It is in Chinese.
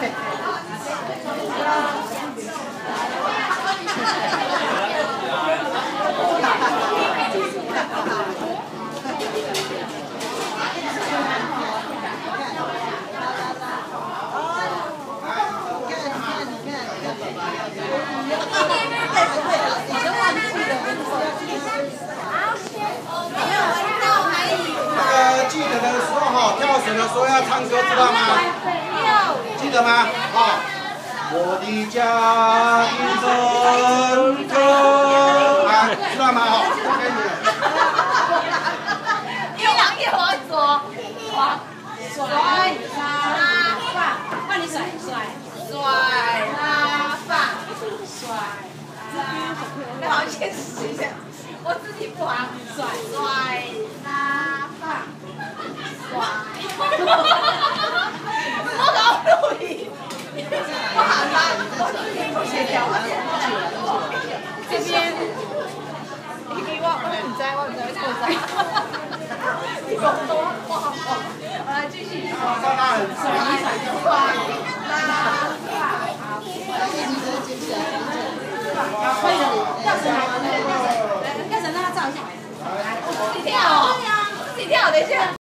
记得的时候哈，跳绳的时候要唱歌，知道吗？记得吗？好，我的家庭真可爱，知道吗？好，可以了。 一郎一我左，甩拉放，换你甩拉放，甩拉，那好先试一下，我自己不好，甩拉放，甩，我搞录音，不好拉，不协调，这边，你给我唔知，我唔知错啥。你讲多，我来继续。 拉拉很帅， 可以了，跳绳好玩的，跳绳让他照一下。自己跳哦，自己跳，等一下。